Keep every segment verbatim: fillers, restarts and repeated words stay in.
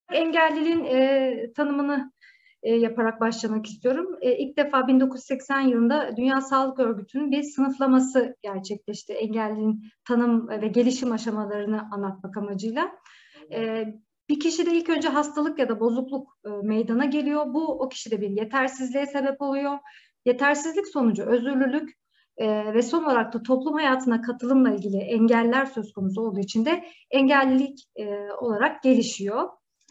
Engelliliğin e, tanımını e, yaparak başlamak istiyorum. E, ilk defa bin dokuz yüz seksen yılında Dünya Sağlık Örgütü'nün bir sınıflaması gerçekleşti. Engelliliğin tanım ve gelişim aşamalarını anlatmak amacıyla. E, bir kişide ilk önce hastalık ya da bozukluk e, meydana geliyor. Bu o kişide bir yetersizliğe sebep oluyor. Yetersizlik sonucu özürlülük e, ve son olarak da toplum hayatına katılımla ilgili engeller söz konusu olduğu için de engellilik e, olarak gelişiyor.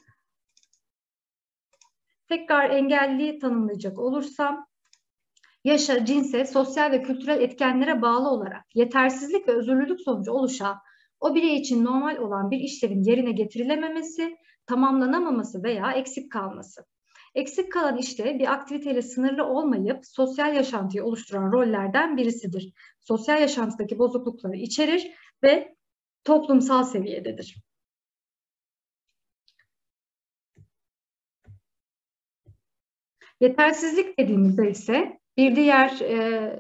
Tekrar engelliliği tanımlayacak olursam, yaşa, cinse, sosyal ve kültürel etkenlere bağlı olarak yetersizlik ve özürlülük sonucu oluşan, o birey için normal olan bir işlevin yerine getirilememesi, tamamlanamaması veya eksik kalması. Eksik kalan işlev bir aktiviteyle sınırlı olmayıp sosyal yaşantıyı oluşturan rollerden birisidir. Sosyal yaşantıdaki bozuklukları içerir ve toplumsal seviyededir. Yetersizlik dediğimizde ise bir diğer e,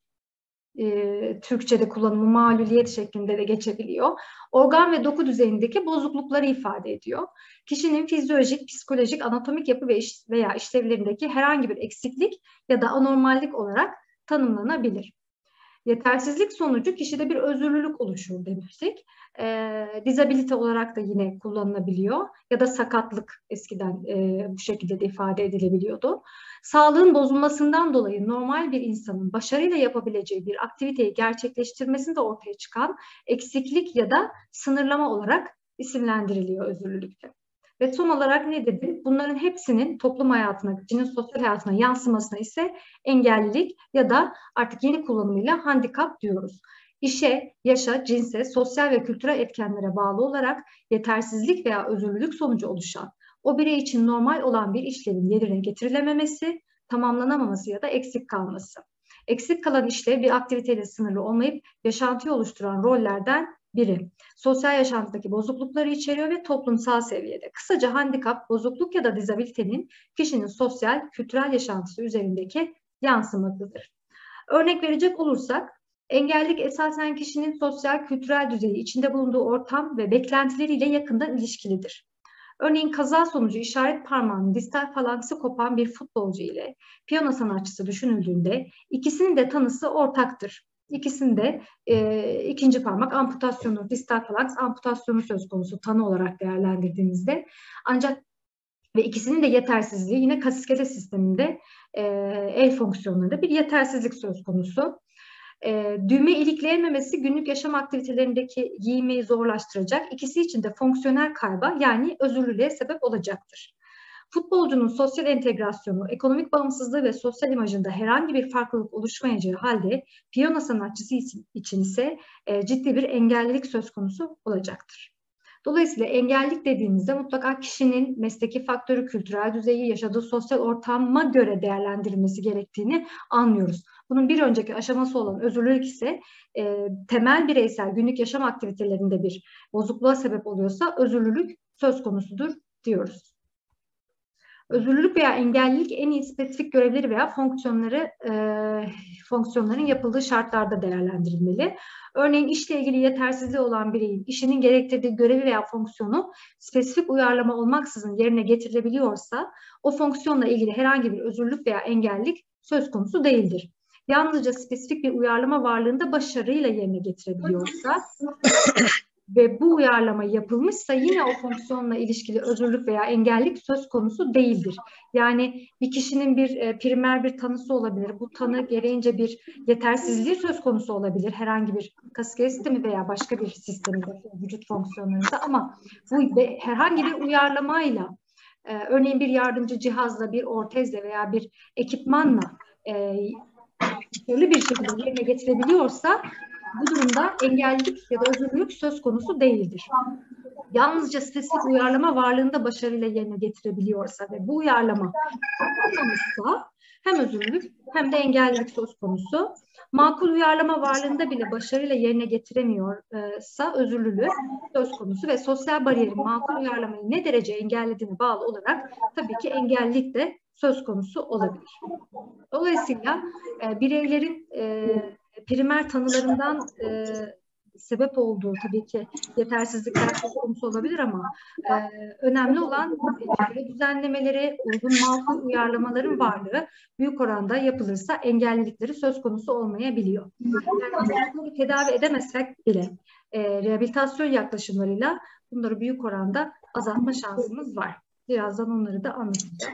e, Türkçe'de kullanımı maluliyet şeklinde de geçebiliyor. Organ ve doku düzeyindeki bozuklukları ifade ediyor. Kişinin fizyolojik, psikolojik, anatomik yapı ve iş, veya işlevlerindeki herhangi bir eksiklik ya da anormallik olarak tanımlanabilir. Yetersizlik sonucu kişide bir özürlülük oluşur demiştik. E, dizabilite olarak da yine kullanılabiliyor ya da sakatlık eskiden e, bu şekilde de ifade edilebiliyordu. Sağlığın bozulmasından dolayı normal bir insanın başarıyla yapabileceği bir aktiviteyi gerçekleştirmesinde ortaya çıkan eksiklik ya da sınırlama olarak isimlendiriliyor özürlülükte. Ve son olarak ne dedim? Bunların hepsinin toplum hayatına, kişinin sosyal hayatına yansımasına ise engellilik ya da artık yeni kullanımıyla handikap diyoruz. İşe, yaşa, cinse, sosyal ve kültürel etkenlere bağlı olarak yetersizlik veya özürlülük sonucu oluşan, o birey için normal olan bir işlevin yerine getirilememesi, tamamlanamaması ya da eksik kalması. Eksik kalan işlev bir aktiviteyle sınırlı olmayıp yaşantıyı oluşturan rollerden biri. Sosyal yaşantıdaki bozuklukları içeriyor ve toplumsal seviyede. Kısaca handikap, bozukluk ya da dizabilitenin kişinin sosyal, kültürel yaşantısı üzerindeki yansımadıdır. Örnek verecek olursak, engellilik esasen kişinin sosyal, kültürel düzeyi, içinde bulunduğu ortam ve beklentileriyle yakından ilişkilidir. Örneğin kaza sonucu işaret parmağının distal falanksi kopan bir futbolcu ile piyano sanatçısı düşünüldüğünde ikisinin de tanısı ortaktır. İkisinde e, ikinci parmak amputasyonu, distal falans amputasyonu söz konusu tanı olarak değerlendirdiğimizde. Ancak ve ikisinin de yetersizliği yine kasiskele sisteminde e, el fonksiyonlarında bir yetersizlik söz konusu. E, düğme ilikleyememesi günlük yaşam aktivitelerindeki giymeyi zorlaştıracak. İkisi için de fonksiyonel kayba yani özürlülüğe sebep olacaktır. Futbolcunun sosyal entegrasyonu, ekonomik bağımsızlığı ve sosyal imajında herhangi bir farklılık oluşmayacağı halde piyano sanatçısı için ise e, ciddi bir engellilik söz konusu olacaktır. Dolayısıyla engellilik dediğimizde mutlaka kişinin mesleki faktörü, kültürel düzeyi, yaşadığı sosyal ortama göre değerlendirilmesi gerektiğini anlıyoruz. Bunun bir önceki aşaması olan özürlülük ise e, temel bireysel günlük yaşam aktivitelerinde bir bozukluğa sebep oluyorsa özürlülük söz konusudur diyoruz. Özürlülük veya engellilik en iyi spesifik görevleri veya fonksiyonları e, fonksiyonların yapıldığı şartlarda değerlendirilmeli. Örneğin işle ilgili yetersizliği olan bireyin işinin gerektirdiği görevi veya fonksiyonu spesifik uyarlama olmaksızın yerine getirilebiliyorsa o fonksiyonla ilgili herhangi bir özürlülük veya engellilik söz konusu değildir. Yalnızca spesifik bir uyarlama varlığında başarıyla yerine getirebiliyorsa ve bu uyarlama yapılmışsa yine o fonksiyonla ilişkili özürlük veya engellik söz konusu değildir. Yani bir kişinin bir e, primer bir tanısı olabilir. Bu tanı gereğince bir yetersizliği söz konusu olabilir. Herhangi bir kasiskeli sistemi veya başka bir sisteminde, vücut fonksiyonlarında ama bu be, herhangi bir uyarlamayla e, örneğin bir yardımcı cihazla, bir ortezle veya bir ekipmanla e, başarılı bir şekilde yerine getirebiliyorsa bu durumda engellilik ya da özürlülük söz konusu değildir. Yalnızca spesifik uyarlama varlığında başarıyla yerine getirebiliyorsa ve bu uyarlama yapılmamışsa hem özürlülük hem de engellilik söz konusu. Makul uyarlama varlığında bile başarıyla yerine getiremiyorsa özürlülük söz konusu ve sosyal bariyerin makul uyarlamayı ne derece engellediğine bağlı olarak tabii ki engellilik de söz konusu olabilir. Dolayısıyla e, bireylerin e, primer tanılarından e, sebep olduğu tabii ki yetersizlikler söz konusu olabilir ama e, önemli olan çevre düzenlemeleri, uygun makul uyarlamaların varlığı büyük oranda yapılırsa engellilikleri söz konusu olmayabiliyor. Yani çocukları tedavi edemezsek bile e, rehabilitasyon yaklaşımlarıyla bunları büyük oranda azaltma şansımız var. Birazdan onları da anlatacağım.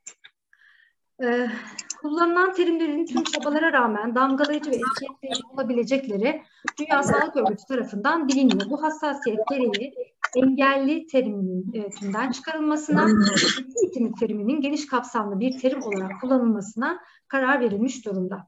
Ee, kullanılan terimlerin tüm çabalara rağmen damgalayıcı ve etkileyici olabilecekleri Dünya Sağlık Örgütü tarafından biliniyor. Bu hassasiyet gereği engelli teriminin e, tümden çıkarılmasına, eğitim teriminin geniş kapsamlı bir terim olarak kullanılmasına karar verilmiş durumda.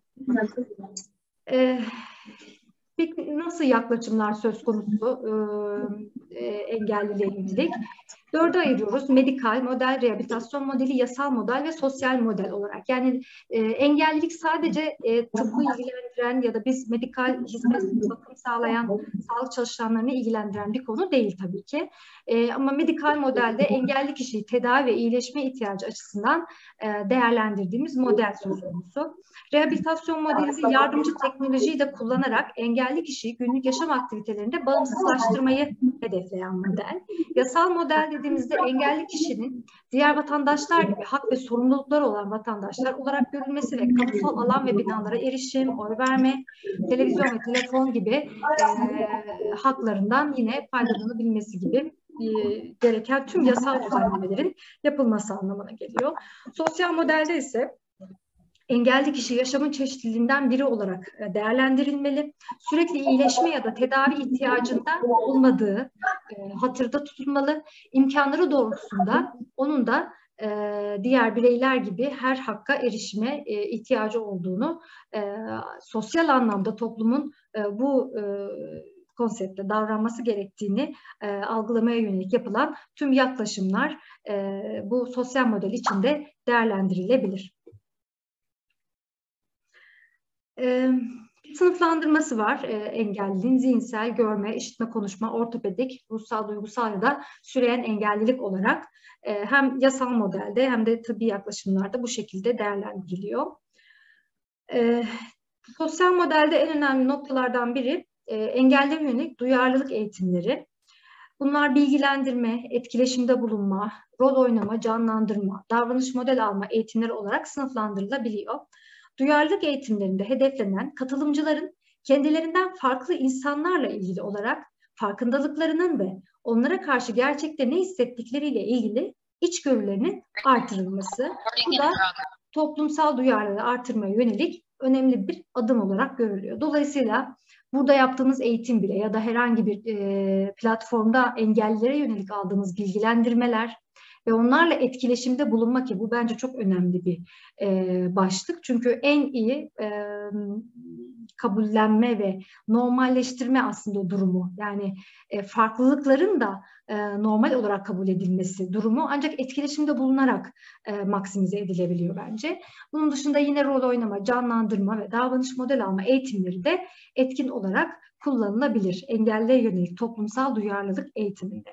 Ee, Peki nasıl yaklaşımlar söz konusu e, e, engelliliğe yönelik? Dörde ayırıyoruz. Medikal, model, rehabilitasyon modeli, yasal model ve sosyal model olarak. Yani e, engellilik sadece e, tıbbı ilgilendiren ya da biz medikal hizmet, bakım sağlayan sağlık çalışanlarını ilgilendiren bir konu değil tabii ki. E, ama medikal modelde engelli kişiyi tedavi ve iyileşme ihtiyacı açısından e, değerlendirdiğimiz model söz konusu. Rehabilitasyon modelinde yardımcı teknolojiyi de kullanarak engelli kişiyi günlük yaşam aktivitelerinde bağımsızlaştırmayı hedefleyen model. Yasal model dediğimizde engelli kişinin diğer vatandaşlar gibi hak ve sorumlulukları olan vatandaşlar olarak görülmesi ve kamusal alan ve binalara erişim, oy verme, televizyon ve telefon gibi e, haklarından yine faydalanabilmesi gibi e, gereken tüm yasal düzenlemelerin yapılması anlamına geliyor. Sosyal modelde ise engelli kişi yaşamın çeşitliliğinden biri olarak değerlendirilmeli. Sürekli iyileşme ya da tedavi ihtiyacında olmadığı e, hatırda tutulmalı. İmkanları doğrultusunda onun da e, diğer bireyler gibi her hakka erişime e, ihtiyacı olduğunu, e, sosyal anlamda toplumun e, bu e, konseptle davranması gerektiğini e, algılamaya yönelik yapılan tüm yaklaşımlar e, bu sosyal model içinde değerlendirilebilir. Ee, sınıflandırması var e, engelliliğin: zihinsel, görme, işitme, konuşma, ortopedik, ruhsal, duygusal ya da süreyen engellilik olarak e, hem yasal modelde hem de tıbbi yaklaşımlarda bu şekilde değerlendiriliyor. E, sosyal modelde en önemli noktalardan biri e, engellere yönelik duyarlılık eğitimleri. Bunlar bilgilendirme, etkileşimde bulunma, rol oynama, canlandırma, davranış model alma eğitimleri olarak sınıflandırılabiliyor. Duyarlılık eğitimlerinde hedeflenen katılımcıların kendilerinden farklı insanlarla ilgili olarak farkındalıklarının ve onlara karşı gerçekte ne hissettikleriyle ilgili içgörülerinin artırılması. Bu da toplumsal duyarlılığı artırmaya yönelik önemli bir adım olarak görülüyor. Dolayısıyla burada yaptığımız eğitim bile ya da herhangi bir e, platformda engellilere yönelik aldığımız bilgilendirmeler ve onlarla etkileşimde bulunmak, ki bu bence çok önemli bir e, başlık. Çünkü en iyi e, kabullenme ve normalleştirme aslında o durumu. Yani e, farklılıkların da e, normal olarak kabul edilmesi durumu ancak etkileşimde bulunarak e, maksimize edilebiliyor bence. Bunun dışında yine rol oynama, canlandırma ve davranış model alma eğitimleri de etkin olarak kullanılabilir engelliye yönelik toplumsal duyarlılık eğitiminde.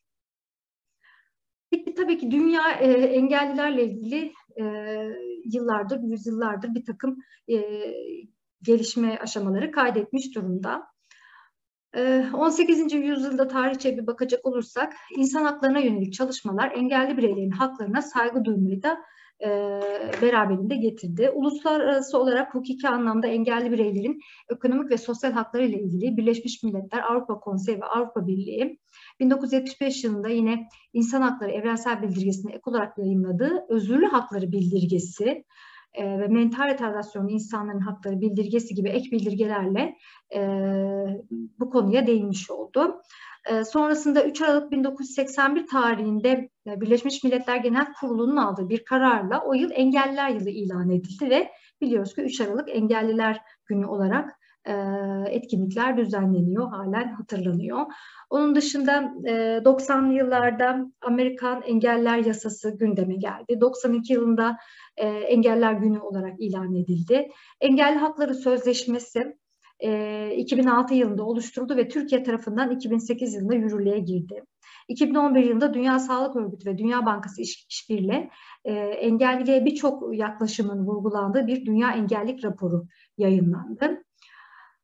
Peki, tabii ki dünya e, engellilerle ilgili e, yıllardır, yüzyıllardır bir takım e, gelişme aşamaları kaydetmiş durumda. E, on sekizinci yüzyılda tarihçe bir bakacak olursak insan haklarına yönelik çalışmalar engelli bireylerin haklarına saygı duymayı da e, beraberinde getirdi. Uluslararası olarak hukuki anlamda engelli bireylerin ekonomik ve sosyal hakları ile ilgili Birleşmiş Milletler, Avrupa Konseyi ve Avrupa Birliği bin dokuz yüz yetmiş beş yılında yine İnsan Hakları Evrensel Bildirgesi'ne ek olarak yayınladığı Özürlü Hakları Bildirgesi e, ve Mental Retardasyonlu İnsanların Hakları Bildirgesi gibi ek bildirgelerle e, bu konuya değinmiş oldu. E, sonrasında üç Aralık bin dokuz yüz seksen bir tarihinde Birleşmiş Milletler Genel Kurulu'nun aldığı bir kararla o yıl Engelliler Yılı ilan edildi ve biliyoruz ki üç Aralık Engelliler Günü olarak e, etkinlikler düzenleniyor, halen hatırlanıyor. Onun dışında e, doksanlı yıllarda Amerikan Engelliler Yasası gündeme geldi. doksan iki yılında e, Engelliler Günü olarak ilan edildi. Engelli Hakları Sözleşmesi e, iki bin altı yılında oluşturuldu ve Türkiye tarafından iki bin sekiz yılında yürürlüğe girdi. iki bin on bir yılında Dünya Sağlık Örgütü ve Dünya Bankası iş, işbirliğiyle e, engelliliğe birçok yaklaşımın vurgulandığı bir Dünya Engellilik Raporu yayınlandı.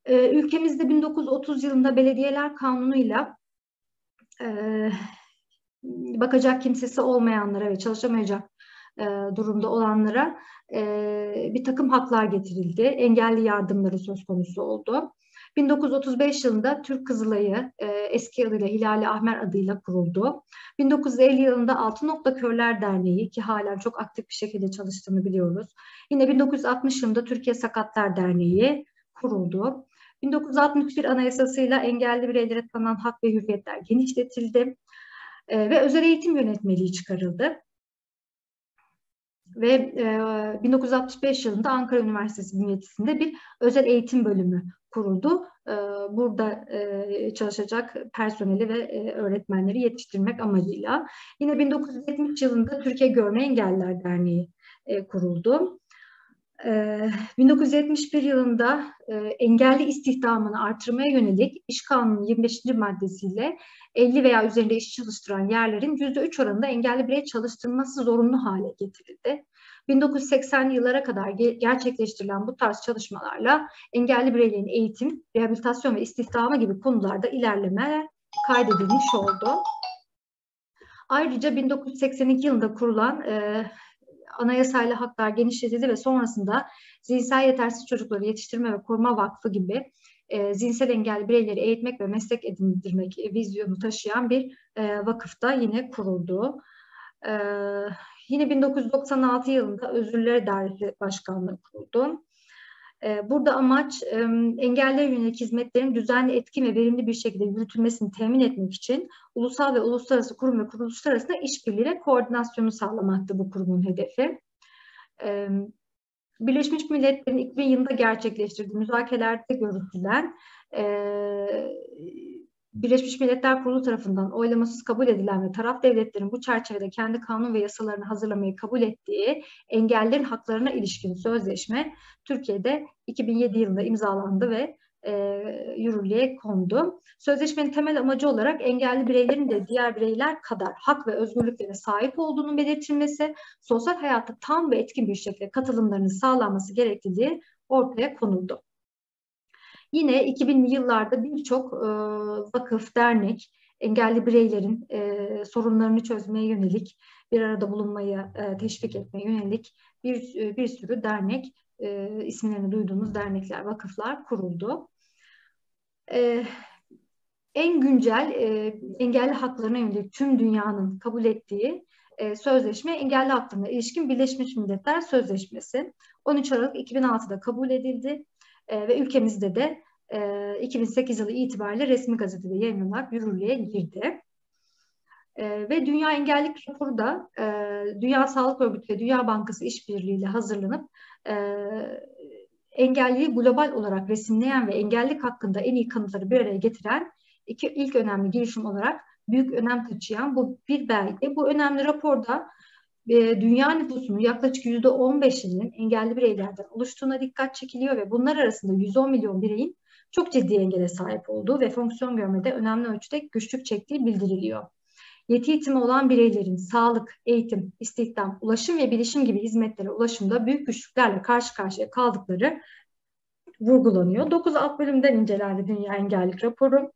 E, ülkemizde bin dokuz yüz otuz yılında Belediyeler Kanunu'yla e, bakacak kimsesi olmayanlara ve çalışamayacak e, durumda olanlara e, bir takım haklar getirildi. Engelli yardımları söz konusu oldu. bin dokuz yüz otuz beş yılında Türk Kızılayı e, eski adıyla Hilali Ahmer adıyla kuruldu. bin dokuz yüz elli yılında Altın Nokta Körler Derneği, ki halen çok aktif bir şekilde çalıştığını biliyoruz. Yine bin dokuz yüz altmış yılında Türkiye Sakatlar Derneği kuruldu. bin dokuz yüz altmış bir Anayasasıyla engelli bireylere tanınan hak ve hürriyetler genişletildi. E, ve özel eğitim yönetmeliği çıkarıldı. Ve e, bin dokuz yüz altmış beş yılında Ankara Üniversitesi bünyesinde bir özel eğitim bölümü kuruldu. E, burada e, çalışacak personeli ve e, öğretmenleri yetiştirmek amacıyla. Yine bin dokuz yüz yetmiş yılında Türkiye Görme Engelliler Derneği e, kuruldu. bin dokuz yüz yetmiş bir yılında e, engelli istihdamını artırmaya yönelik İş Kanunu'nun yirmi beşinci maddesiyle elli veya üzerinde iş çalıştıran yerlerin yüzde üç oranında engelli birey çalıştırılması zorunlu hale getirildi. bin dokuz yüz seksenli yıllara kadar ge gerçekleştirilen bu tarz çalışmalarla engelli bireylerin eğitim, rehabilitasyon ve istihdamı gibi konularda ilerlemeler kaydedilmiş oldu. Ayrıca bin dokuz yüz seksen iki yılında kurulan e, Anayasayla haklar genişletildi ve sonrasında Zihinsel Yetersiz Çocukları Yetiştirme ve Koruma Vakfı gibi e, zihinsel engelli bireyleri eğitmek ve meslek edindirmek e, vizyonu taşıyan bir e, vakıf da yine kuruldu. E, yine bin dokuz yüz doksan altı yılında Özürler Dairesi Başkanlığı kuruldu. E, burada amaç e, engellere yönelik hizmetlerin düzenli, etkin ve verimli bir şekilde yürütülmesini temin etmek için ulusal ve uluslararası kurum ve kuruluşlar arasında işbirliği ve koordinasyonu sağlamaktı bu kurumun hedefi. E, Birleşmiş Milletler'in iki bin yılında gerçekleştirdiği müzakerelerde görüşülen e, Birleşmiş Milletler Kurulu tarafından oylamasız kabul edilen ve taraf devletlerin bu çerçevede kendi kanun ve yasalarını hazırlamayı kabul ettiği engellilerin haklarına ilişkin sözleşme Türkiye'de iki bin yedi yılında imzalandı ve e, yürürlüğe kondu. Sözleşmenin temel amacı olarak engelli bireylerin de diğer bireyler kadar hak ve özgürlüklere sahip olduğunu belirtilmesi, sosyal hayata tam ve etkin bir şekilde katılımlarının sağlanması gerektiği ortaya konuldu. Yine iki binli yıllarda birçok e, vakıf, dernek, engelli bireylerin e, sorunlarını çözmeye yönelik, bir arada bulunmayı e, teşvik etmeye yönelik bir, bir sürü dernek, e, isimlerini duyduğumuz dernekler, vakıflar kuruldu. E, en güncel e, engelli haklarına yönelik tüm dünyanın kabul ettiği e, sözleşme engelli haklarına ilişkin Birleşmiş Milletler Sözleşmesi. on üç Aralık iki bin altıda kabul edildi. E, ve ülkemizde de e, iki bin sekiz yılı itibariyle resmi gazetede yayınlanarak yürürlüğe girdi. E, ve Dünya Engellilik Raporu da e, Dünya Sağlık Örgütü ve Dünya Bankası işbirliğiyle hazırlanıp e, engelliyi global olarak resimleyen ve engellilik hakkında en iyi kanıtları bir araya getiren iki ilk önemli girişim olarak büyük önem taşıyan bu bir belge. Bu önemli raporda dünya nüfusunun yaklaşık yüzde on beşinin engelli bireylerden oluştuğuna dikkat çekiliyor ve bunlar arasında yüz on milyon bireyin çok ciddi engele sahip olduğu ve fonksiyon görmede önemli ölçüde güçlük çektiği bildiriliyor. Yeti yetimi olan bireylerin sağlık, eğitim, istihdam, ulaşım ve bilişim gibi hizmetlere ulaşımda büyük güçlüklerle karşı karşıya kaldıkları vurgulanıyor. dokuz alt bölümden incelendi Dünya Engellilik Raporu.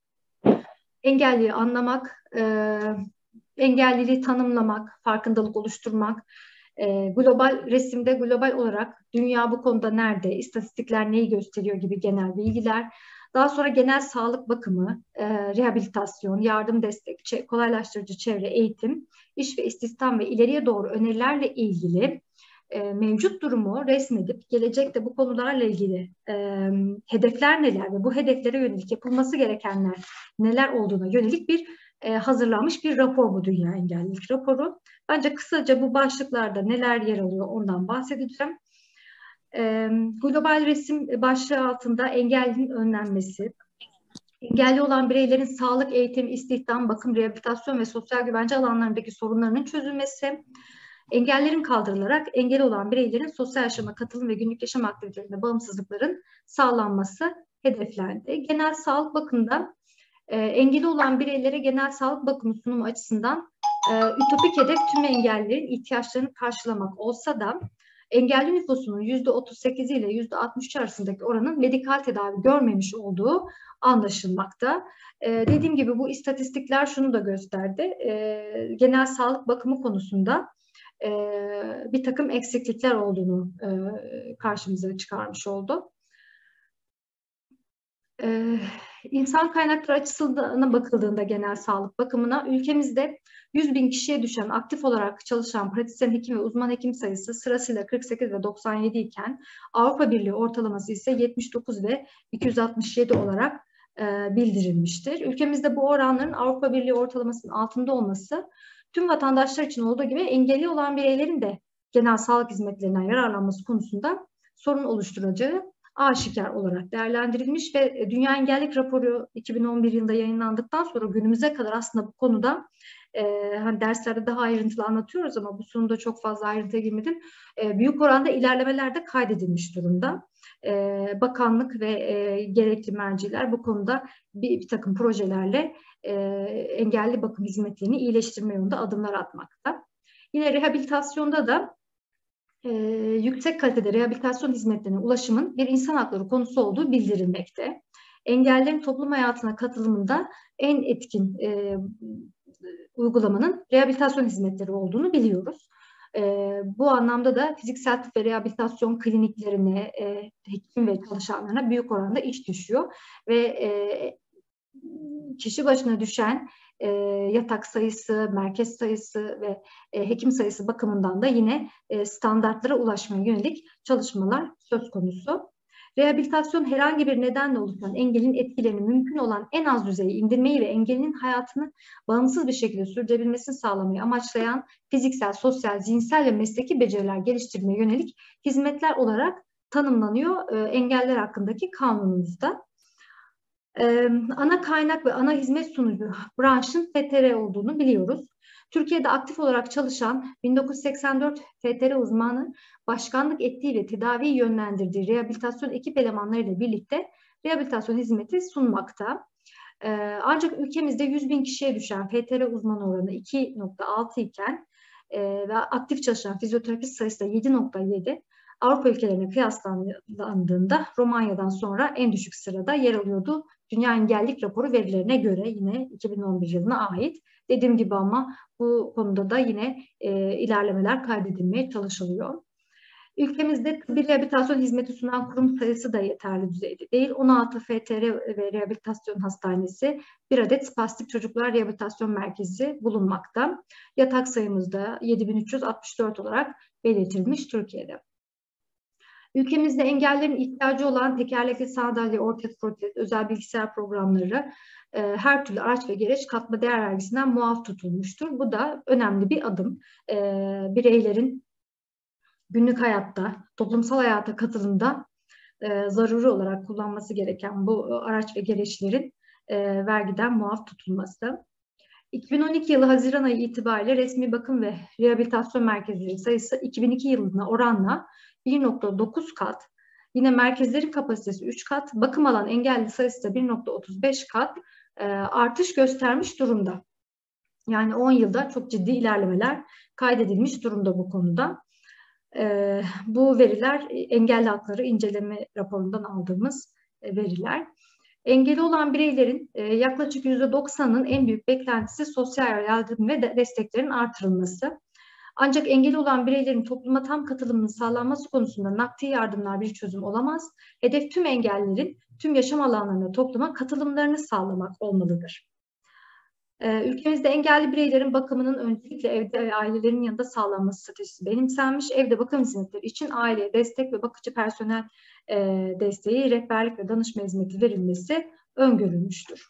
Engelliyi anlamak, e, engelliliği tanımlamak, farkındalık oluşturmak, e, global resimde global olarak dünya bu konuda nerede, istatistikler neyi gösteriyor gibi genel bilgiler, daha sonra genel sağlık bakımı, e, rehabilitasyon, yardım destek, kolaylaştırıcı çevre, eğitim, iş ve istihdam ve ileriye doğru önerilerle ilgili e, mevcut durumu resmedip gelecekte bu konularla ilgili e, hedefler neler ve bu hedeflere yönelik yapılması gerekenler neler olduğuna yönelik bir e, hazırlanmış bir rapor bu Dünya Engellilik Raporu. Ancak kısaca bu başlıklarda neler yer alıyor ondan bahsedeceğim. E, global resim başlığı altında engellinin önlenmesi, engelli olan bireylerin sağlık, eğitim, istihdam, bakım, rehabilitasyon ve sosyal güvence alanlarındaki sorunlarının çözülmesi, engellerin kaldırılarak engeli olan bireylerin sosyal yaşama katılım ve günlük yaşam aktivitelerinde bağımsızlıkların sağlanması hedeflendi. Genel sağlık bakımında e, engeli olan bireylere genel sağlık bakımı sunumu açısından e, ütopik hedef tüm engellilerin ihtiyaçlarını karşılamak olsa da engelli nüfusunun yüzde otuz sekiz ile yüzde altmış üç arasındaki oranın medikal tedavi görmemiş olduğu anlaşılmakta. Ee, dediğim gibi bu istatistikler şunu da gösterdi. Ee, genel sağlık bakımı konusunda e, bir takım eksiklikler olduğunu e, karşımıza çıkarmış oldu. Ee, insan kaynakları açısından bakıldığında genel sağlık bakımına ülkemizde yüz bin kişiye düşen aktif olarak çalışan pratisyen hekim ve uzman hekim sayısı sırasıyla kırk sekiz ve doksan yedi iken Avrupa Birliği ortalaması ise yetmiş dokuz ve iki yüz altmış yedi olarak e, bildirilmiştir. Ülkemizde bu oranların Avrupa Birliği ortalamasının altında olması tüm vatandaşlar için olduğu gibi engelli olan bireylerin de genel sağlık hizmetlerinden yararlanması konusunda sorun oluşturacağı aşikar olarak değerlendirilmiş ve Dünya Engellilik Raporu iki bin on bir yılında yayınlandıktan sonra günümüze kadar aslında bu konuda e, hani derslerde daha ayrıntılı anlatıyoruz ama bu sunumda çok fazla ayrıntıya girmedim. E, büyük oranda ilerlemeler de kaydedilmiş durumda. E, bakanlık ve e, gerekli merciler bu konuda bir, bir takım projelerle e, engelli bakım hizmetlerini iyileştirme yolunda adımlar atmakta. Yine rehabilitasyonda da e, yüksek kalitede rehabilitasyon hizmetlerine ulaşımın bir insan hakları konusu olduğu bildirilmekte. Engellerin toplum hayatına katılımında en etkin e, uygulamanın rehabilitasyon hizmetleri olduğunu biliyoruz. E, bu anlamda da fiziksel tıp ve rehabilitasyon kliniklerine, e, hekim ve çalışanlarına büyük oranda iş düşüyor ve e, kişi başına düşen e, yatak sayısı, merkez sayısı ve e, hekim sayısı bakımından da yine e, standartlara ulaşmaya yönelik çalışmalar söz konusu. Rehabilitasyon herhangi bir nedenle oluşan engelin etkilerini mümkün olan en az düzeye indirmeyi ve engelin hayatını bağımsız bir şekilde sürdürebilmesini sağlamayı amaçlayan fiziksel, sosyal, zihinsel ve mesleki beceriler geliştirmeye yönelik hizmetler olarak tanımlanıyor e, engeller hakkındaki kanunumuzda. Ee, ana kaynak ve ana hizmet sunucu branşın F T R olduğunu biliyoruz. Türkiye'de aktif olarak çalışan bin dokuz yüz seksen dört F T R uzmanı başkanlık ettiği ve tedaviyi yönlendirdiği rehabilitasyon ekip elemanlarıyla birlikte rehabilitasyon hizmeti sunmakta. Ee, ancak ülkemizde yüz bin kişiye düşen F T R uzmanı oranı iki nokta altı iken e, ve aktif çalışan fizyoterapist sayısı da yedi nokta yedi. Avrupa ülkelerine kıyaslandığında Romanya'dan sonra en düşük sırada yer alıyordu. Dünya Engellilik Raporu verilerine göre yine iki bin on bir yılına ait. Dediğim gibi ama bu konuda da yine e, ilerlemeler kaydedilmeye çalışılıyor. Ülkemizde tıbbi rehabilitasyon hizmeti sunan kurum sayısı da yeterli düzeyde değil. on altı F T R ve Rehabilitasyon Hastanesi, bir adet Spastik Çocuklar Rehabilitasyon Merkezi bulunmakta. Yatak sayımız da yedi bin üç yüz altmış dört olarak belirtilmiş Türkiye'de. Ülkemizde engellerin ihtiyacı olan tekerlekli sandalye, ortez, protez, özel bilgisayar programları, e, her türlü araç ve gereç katma değer vergisinden muaf tutulmuştur. Bu da önemli bir adım. E, bireylerin günlük hayatta, toplumsal hayata katılımda e, zaruri olarak kullanması gereken bu araç ve gereçlerin e, vergiden muaf tutulması. iki bin on iki yılı Haziran ayı itibariyle resmi bakım ve rehabilitasyon merkezleri sayısı iki bin iki yılına oranla bir nokta dokuz kat, yine merkezlerin kapasitesi üç kat, bakım alan engelli sayısı da bir nokta otuz beş kat e, artış göstermiş durumda. Yani on yılda çok ciddi ilerlemeler kaydedilmiş durumda bu konuda. E, bu veriler engelli hakları inceleme raporundan aldığımız e, veriler. Engeli olan bireylerin e, yaklaşık yüzde doksanının en büyük beklentisi sosyal yardım ve de desteklerin artırılması. Ancak engeli olan bireylerin topluma tam katılımının sağlanması konusunda nakdi yardımlar bir çözüm olamaz. Hedef tüm engellilerin tüm yaşam alanlarında topluma katılımlarını sağlamak olmalıdır. Ee, ülkemizde engelli bireylerin bakımının öncelikle evde ve ailelerin yanında sağlanması stratejisi benimsenmiş. Evde bakım hizmetleri için aileye destek ve bakıcı personel e, desteği, rehberlik ve danışma hizmeti verilmesi öngörülmüştür.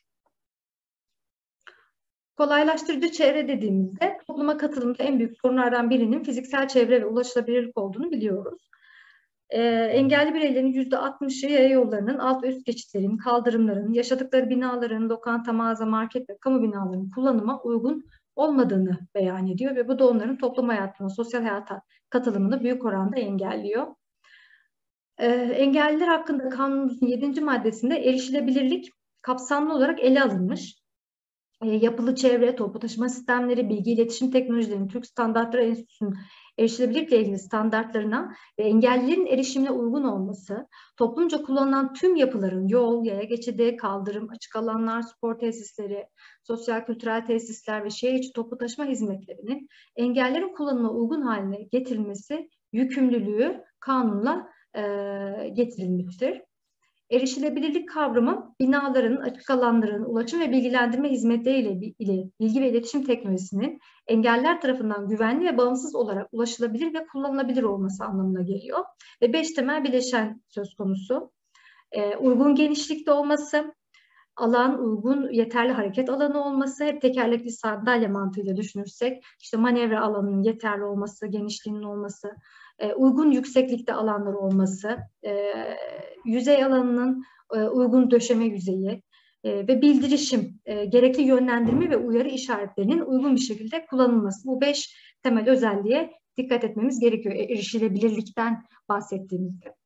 Kolaylaştırıcı çevre dediğimizde topluma katılımda en büyük sorunlardan birinin fiziksel çevre ve ulaşılabilirlik olduğunu biliyoruz. Ee, engelli bireylerin yüzde altmışı yaya yollarının, alt ve üst geçitlerin, kaldırımların, yaşadıkları binaların, lokanta, mağaza, market ve kamu binalarının kullanıma uygun olmadığını beyan ediyor ve bu da onların toplum hayatına, sosyal hayata katılımını büyük oranda engelliyor. Ee, engelliler hakkında kanunumuzun yedinci maddesinde erişilebilirlik kapsamlı olarak ele alınmış. E, yapılı çevre, toplu taşıma sistemleri, bilgi iletişim teknolojilerinin Türk Standartları Enstitüsü'nün erişilebilirlikle ilgili standartlarına ve engellilerin erişimine uygun olması, toplumca kullanılan tüm yapıların yol, yaya geçidi, kaldırım, açık alanlar, spor tesisleri, sosyal kültürel tesisler ve şehir içi toplu taşıma hizmetlerinin engellerin kullanıma uygun haline getirilmesi yükümlülüğü kanunla e, getirilmiştir. Erişilebilirlik kavramı binaların, açık alanların, ulaşım ve bilgilendirme hizmetleriyle ile bilgi ve iletişim teknolojisinin engeller tarafından güvenli ve bağımsız olarak ulaşılabilir ve kullanılabilir olması anlamına geliyor. Ve beş temel bileşen söz konusu. Ee, uygun genişlikte olması, alan uygun, yeterli hareket alanı olması, hep tekerlekli sandalye mantığıyla düşünürsek, işte manevra alanının yeterli olması, genişliğinin olması, e, uygun yükseklikte alanlar olması, e, yüzey alanının e, uygun döşeme yüzeyi e, ve bildirişim, e, gerekli yönlendirme ve uyarı işaretlerinin uygun bir şekilde kullanılması. Bu beş temel özelliğe dikkat etmemiz gerekiyor erişilebilirlikten bahsettiğimizde.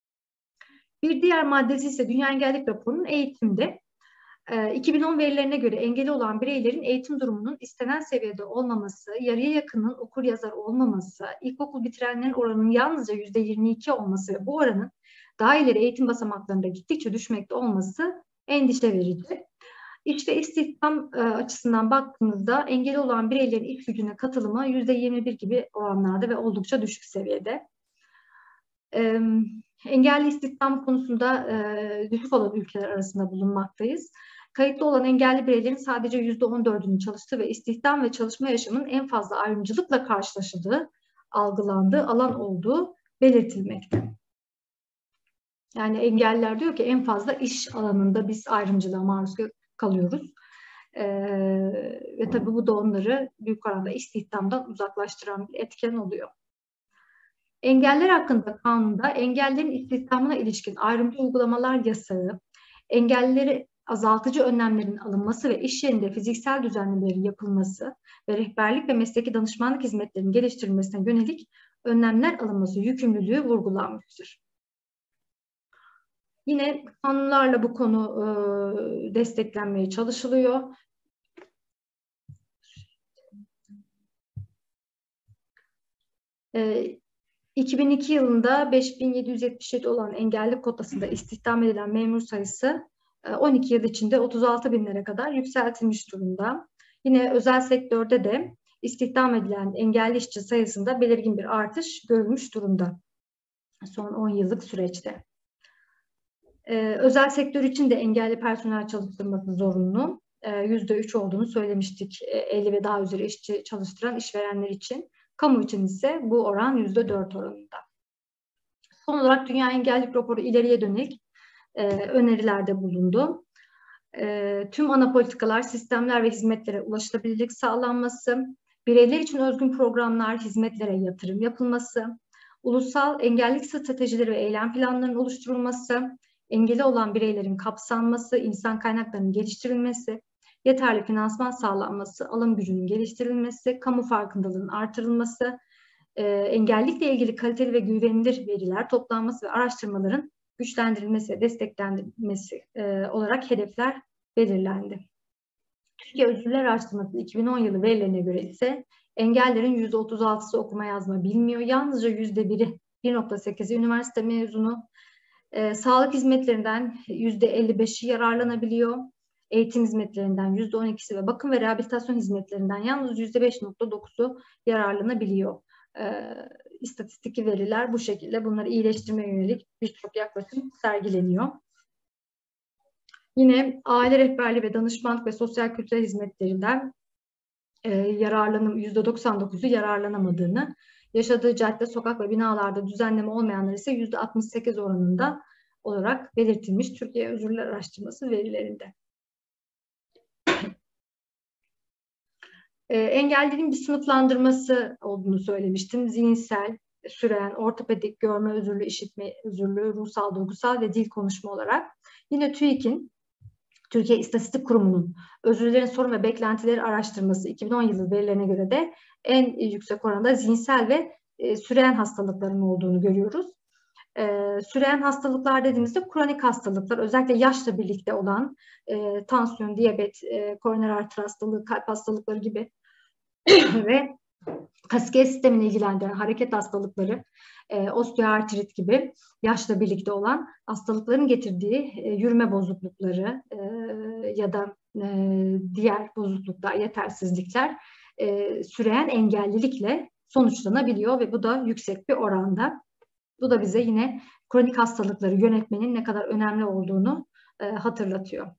Bir diğer maddesi ise Dünya Engellilik Raporu'nun eğitimde. iki bin on verilerine göre engeli olan bireylerin eğitim durumunun istenen seviyede olmaması, yarıya yakının okur yazar olmaması, ilkokul bitirenlerin oranının yalnızca yüzde yirmi iki olması ve bu oranın daha ileri eğitim basamaklarında gittikçe düşmekte olması endişe verici. İş ve istihdam e, açısından baktığımızda engeli olan bireylerin iş gücüne katılımı yüzde yirmi bir gibi oranlarda ve oldukça düşük seviyede. E, engelli istihdam konusunda e, düşük olan ülkeler arasında bulunmaktayız. Kayıtlı olan engelli bireylerin sadece yüzde on dördünün çalıştığı ve istihdam ve çalışma yaşamının en fazla ayrımcılıkla karşılaşıldığı, algılandığı alan olduğu belirtilmekte. Yani engelliler diyor ki en fazla iş alanında biz ayrımcılığa maruz kalıyoruz. Ee, ve tabii bu da onları büyük oranda istihdamdan uzaklaştıran bir etken oluyor. Engeller hakkında kanunda engellerin istihdamına ilişkin ayrımcı uygulamalar yasağı, engellileri azaltıcı önlemlerin alınması ve iş yerinde fiziksel düzenlemelerin yapılması ve rehberlik ve mesleki danışmanlık hizmetlerinin geliştirilmesine yönelik önlemler alınması yükümlülüğü vurgulanmıştır. Yine kanunlarla bu konu e, desteklenmeye çalışılıyor. E, iki bin iki yılında beş bin yedi yüz yetmiş yedi olan engelli kotasında istihdam edilen memur sayısı on iki yıl içinde otuz altı binlere kadar yükseltilmiş durumda. Yine özel sektörde de istihdam edilen engelli işçi sayısında belirgin bir artış görülmüş durumda son on yıllık süreçte. Ee, özel sektör için de engelli personel çalıştırması zorunlu. Ee, yüzde üç olduğunu söylemiştik elli ve daha üzeri işçi çalıştıran işverenler için. Kamu için ise bu oran yüzde dört oranında. Son olarak Dünya Engellilik Raporu ileriye dönük e, önerilerde bulundu. E, tüm ana politikalar, sistemler ve hizmetlere ulaşılabilirlik sağlanması, bireyler için özgün programlar, hizmetlere yatırım yapılması, ulusal engellilik stratejileri ve eylem planlarının oluşturulması, engeli olan bireylerin kapsanması, insan kaynaklarının geliştirilmesi, yeterli finansman sağlanması, alım gücünün geliştirilmesi, kamu farkındalığının artırılması, e, engellilikle ilgili kaliteli ve güvenilir veriler toplanması ve araştırmaların güçlendirilmesi ve desteklendirilmesi e, olarak hedefler belirlendi. Türkiye Özürler Araştırması iki bin on yılı verilerine göre ise engellerin yüzde otuz altısı okuma yazma bilmiyor. Yalnızca yüzde biri, bir nokta sekizi üniversite mezunu. E, sağlık hizmetlerinden yüzde elli beşi yararlanabiliyor. Eğitim hizmetlerinden yüzde on ikisi ve bakım ve rehabilitasyon hizmetlerinden yalnız yüzde beş nokta dokuzu yararlanabiliyor. E, istatistik veriler bu şekilde. Bunları iyileştirmeye yönelik birçok yaklaşım sergileniyor. Yine aile rehberliği ve danışmanlık ve sosyal kültürel hizmetlerinden e, yararlanım yüzde doksan dokuzu yararlanamadığını, yaşadığı cadde, sokak ve binalarda düzenleme olmayanlar ise yüzde altmış sekiz oranında olarak belirtilmiş Türkiye Özürler Araştırması verilerinde. E, engellerin bir sınıflandırması olduğunu söylemiştim. Zihinsel, süren, ortopedik, görme özürlü, işitme özürlü, ruhsal, duygusal ve dil konuşma olarak. Yine TÜİK'in, Türkiye İstatistik Kurumu'nun özürlerin sorun ve beklentileri araştırması iki bin on yılı verilerine göre de en yüksek oranda zihinsel ve e, süreyen hastalıkların olduğunu görüyoruz. E, süreyen hastalıklar dediğimizde kronik hastalıklar, özellikle yaşla birlikte olan e, tansiyon, diyabet, e, koroner arter hastalığı, kalp hastalıkları gibi ve kasket sistemini ilgilendiren hareket hastalıkları, e, osteoartrit gibi yaşla birlikte olan hastalıkların getirdiği e, yürüme bozuklukları e, ya da e, diğer bozukluklar, yetersizlikler e, süreyen engellilikle sonuçlanabiliyor ve bu da yüksek bir oranda. Bu da bize yine kronik hastalıkları yönetmenin ne kadar önemli olduğunu e, hatırlatıyor.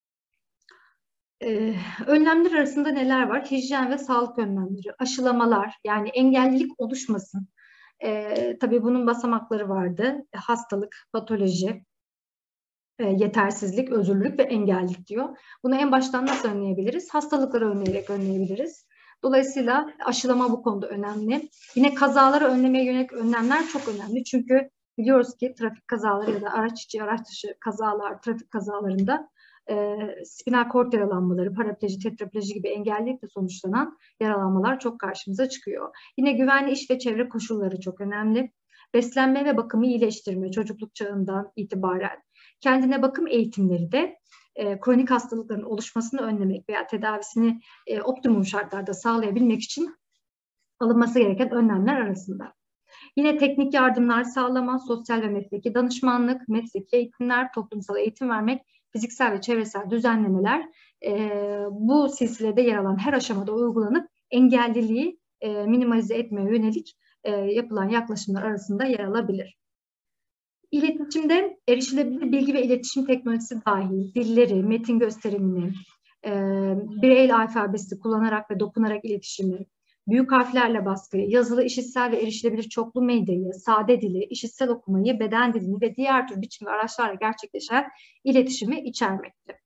Ee, önlemler arasında neler var? Hijyen ve sağlık önlemleri, aşılamalar, yani engellilik oluşmasın. Ee, tabii bunun basamakları vardı. Hastalık, patoloji, e, yetersizlik, özürlülük ve engellilik diyor. Bunu en baştan nasıl önleyebiliriz? Hastalıkları önleyerek önleyebiliriz. Dolayısıyla aşılama bu konuda önemli. Yine kazaları önlemeye yönelik önlemler çok önemli. Çünkü biliyoruz ki trafik kazaları ya da araç içi, araç dışı kazalar, trafik kazalarında e, spinal kort yaralanmaları, parapleji, tetrapleji gibi engellilikle sonuçlanan yaralanmalar çok karşımıza çıkıyor. Yine güvenli iş ve çevre koşulları çok önemli. Beslenme ve bakımı iyileştirme çocukluk çağından itibaren. Kendine bakım eğitimleri de e, kronik hastalıkların oluşmasını önlemek veya tedavisini e, optimum şartlarda sağlayabilmek için alınması gereken önlemler arasında. Yine teknik yardımlar sağlama, sosyal ve mesleki danışmanlık, mesleki eğitimler, toplumsal eğitim vermek, fiziksel ve çevresel düzenlemeler e, bu silsilede yer alan her aşamada uygulanıp engelliliği e, minimalize etmeye yönelik e, yapılan yaklaşımlar arasında yer alabilir. İletişimde erişilebilir bilgi ve iletişim teknolojisi dahil dilleri, metin gösterimini, e, Braille alfabesi kullanarak ve dokunarak iletişimi, büyük harflerle baskıyı, yazılı, işitsel ve erişilebilir çoklu medyayı, sade dili, işitsel okumayı, beden dilini ve diğer tür biçim ve araçlarla gerçekleşen iletişimi içermekte.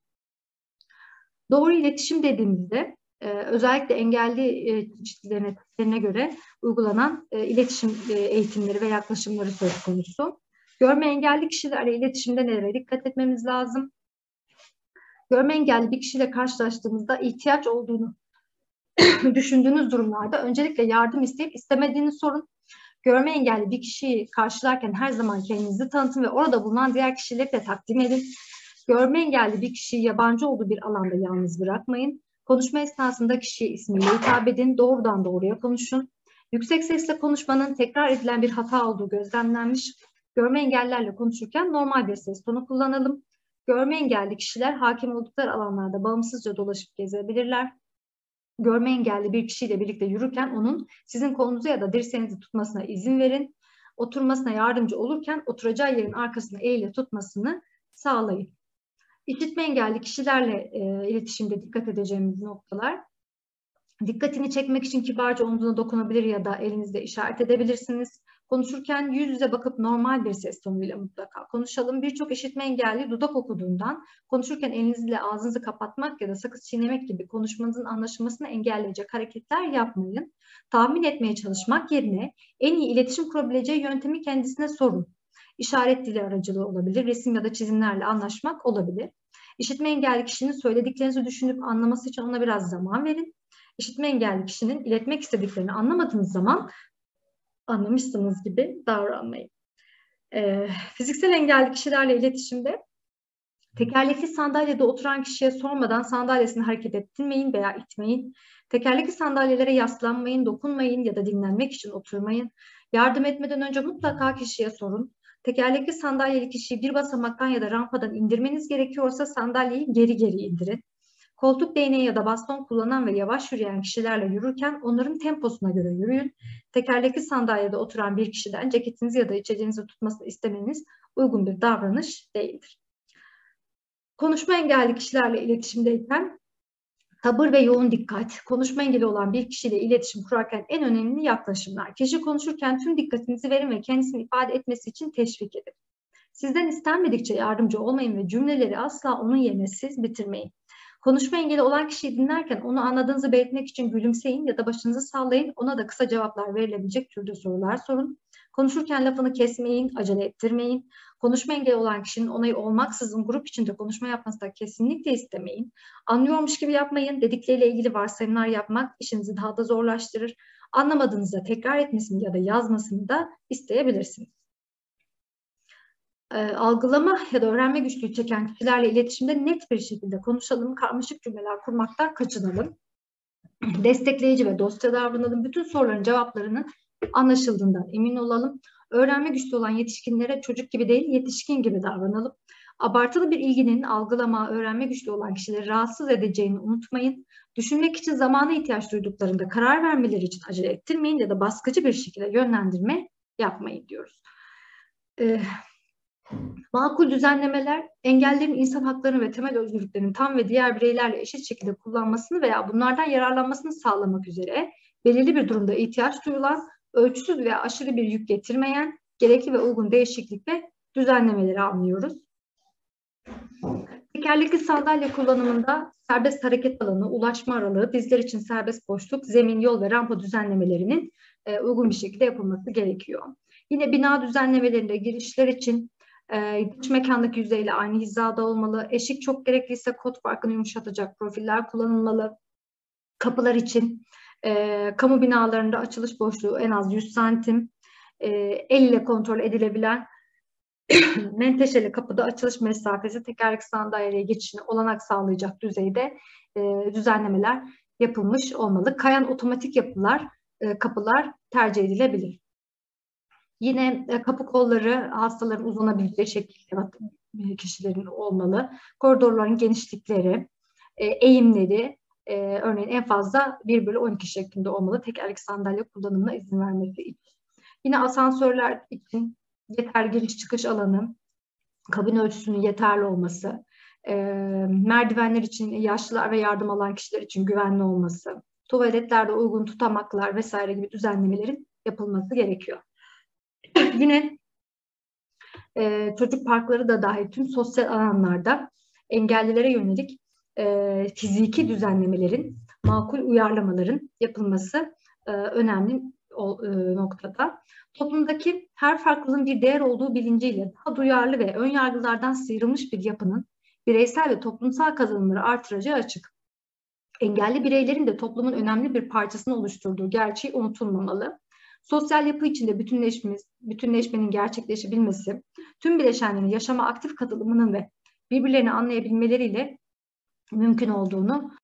Doğru iletişim dediğimizde e, özellikle engelli e, çeşitlerine göre uygulanan e, iletişim e, eğitimleri ve yaklaşımları söz konusu. Görme engelli kişilerle iletişimde nelere dikkat etmemiz lazım? Görme engelli bir kişiyle karşılaştığımızda ihtiyaç olduğunu düşündüğünüz durumlarda öncelikle yardım isteyip istemediğini sorun. Görme engelli bir kişiyi karşılarken her zaman kendinizi tanıtın ve orada bulunan diğer kişileri de takdim edin. Görme engelli bir kişiyi yabancı olduğu bir alanda yalnız bırakmayın. Konuşma esnasında kişiye ismiyle hitap edin, doğrudan doğruya konuşun. Yüksek sesle konuşmanın tekrar edilen bir hata olduğu gözlemlenmiş. Görme engellilerle konuşurken normal bir ses tonu kullanalım. Görme engelli kişiler hakim oldukları alanlarda bağımsızca dolaşıp gezebilirler. Görme engelli bir kişiyle birlikte yürürken onun sizin kolunuzu ya da dirseğinizi tutmasına izin verin. Oturmasına yardımcı olurken oturacağı yerin arkasını eğile tutmasını sağlayın. İşitme engelli kişilerle e, iletişimde dikkat edeceğimiz noktalar. Dikkatini çekmek için kibarca omzuna dokunabilir ya da elinizle işaret edebilirsiniz. Konuşurken yüz yüze bakıp normal bir ses tonuyla mutlaka konuşalım. Birçok işitme engelli dudak okuduğundan konuşurken elinizle ağzınızı kapatmak ya da sakız çiğnemek gibi konuşmanızın anlaşılmasını engelleyecek hareketler yapmayın. Tahmin etmeye çalışmak yerine en iyi iletişim kurabileceği yöntemi kendisine sorun. İşaret dili aracılığı olabilir, resim ya da çizimlerle anlaşmak olabilir. İşitme engelli kişinin söylediklerinizi düşünüp anlaması için ona biraz zaman verin. İşitme engelli kişinin iletmek istediklerini anlamadığınız zaman anlamışsınız gibi davranmayın. Ee, fiziksel engelli kişilerle iletişimde tekerlekli sandalyede oturan kişiye sormadan sandalyesini hareket ettirmeyin veya itmeyin. Tekerlekli sandalyelere yaslanmayın, dokunmayın ya da dinlenmek için oturmayın. Yardım etmeden önce mutlaka kişiye sorun. Tekerlekli sandalyeli kişiyi bir basamaktan ya da rampadan indirmeniz gerekiyorsa sandalyeyi geri geri indirin. Koltuk değneği ya da baston kullanan ve yavaş yürüyen kişilerle yürürken onların temposuna göre yürüyün. Tekerlekli sandalyede oturan bir kişiden ceketinizi ya da içeceğinizi tutmasını istemeniz uygun bir davranış değildir. Konuşma engelli kişilerle iletişimdeyken sabır ve yoğun dikkat, konuşma engeli olan bir kişiyle iletişim kurarken en önemli yaklaşımlar. Kişi konuşurken tüm dikkatinizi verin ve kendisini ifade etmesi için teşvik edin. Sizden istenmedikçe yardımcı olmayın ve cümleleri asla onun yerine siz bitirmeyin. Konuşma engeli olan kişiyi dinlerken onu anladığınızı belirtmek için gülümseyin ya da başınızı sallayın. Ona da kısa cevaplar verilebilecek türde sorular sorun. Konuşurken lafını kesmeyin, acele ettirmeyin. Konuşma engeli olan kişinin onayı olmaksızın grup içinde konuşma yapmasını da kesinlikle istemeyin. Anlıyormuş gibi yapmayın. Dedikleriyle ilgili varsayımlar yapmak işinizi daha da zorlaştırır. Anlamadığınızda tekrar etmesini ya da yazmasını da isteyebilirsiniz. E, algılama ya da öğrenme güçlüğü çeken kişilerle iletişimde net bir şekilde konuşalım, karmaşık cümleler kurmaktan kaçınalım. Destekleyici ve dostça davranalım. Bütün soruların cevaplarının anlaşıldığından emin olalım. Öğrenme güçlü olan yetişkinlere çocuk gibi değil, yetişkin gibi davranalım. Abartılı bir ilginin algılama, öğrenme güçlü olan kişileri rahatsız edeceğini unutmayın. Düşünmek için zamana ihtiyaç duyduklarında karar vermeleri için acele ettirmeyin ya da baskıcı bir şekilde yönlendirme yapmayın diyoruz. Ee, Makul düzenlemeler, engellerin insan haklarını ve temel özgürlüklerini tam ve diğer bireylerle eşit şekilde kullanmasını veya bunlardan yararlanmasını sağlamak üzere belirli bir durumda ihtiyaç duyulan, ölçüsüz veya aşırı bir yük getirmeyen, gerekli ve uygun değişiklik ve düzenlemeleri anlıyoruz. Tekerlekli sandalye kullanımında serbest hareket alanı, ulaşma aralığı, dizler için serbest boşluk, zemin, yol ve rampa düzenlemelerinin e, uygun bir şekilde yapılması gerekiyor. Yine bina düzenlemelerinde girişler için e, dış mekandaki yüzeyle aynı hizada olmalı. Eşik çok gerekliyse kod farkını yumuşatacak profiller kullanılmalı. Kapılar için e, kamu binalarında açılış boşluğu en az yüz santim, e, el ile kontrol edilebilen menteşeli kapıda açılış mesafesi tekerlekli sandalyeye geçişine olanak sağlayacak düzeyde e, düzenlemeler yapılmış olmalı. Kayan otomatik yapılar, e, kapılar tercih edilebilir. Yine e, kapı kolları hastaların uzanabileceği şekilde kişilerin olmalı. Koridorların genişlikleri, e, eğimleri e, örneğin en fazla bir bölü on iki şeklinde olmalı. Tekerlekli sandalye kullanımına izin vermesi için. Yine asansörler için yeter giriş çıkış alanı, kabin ölçüsünün yeterli olması, e, merdivenler için yaşlılar ve yardım alan kişiler için güvenli olması, tuvaletlerde uygun tutamaklar vesaire gibi düzenlemelerin yapılması gerekiyor. Yine e, çocuk parkları da dahil tüm sosyal alanlarda engellilere yönelik e, fiziki düzenlemelerin, makul uyarlamaların yapılması e, önemli o, e, noktada. Toplumdaki her farklılığın bir değer olduğu bilinciyle daha duyarlı ve ön yargılardan sıyrılmış bir yapının bireysel ve toplumsal kazanımları artıracağı açık. Engelli bireylerin de toplumun önemli bir parçasını oluşturduğu gerçeği unutulmamalı. Sosyal yapı içinde bütünleşmenin gerçekleşebilmesi, tüm bileşenlerin yaşama aktif katılımının ve birbirlerini anlayabilmeleriyle mümkün olduğunu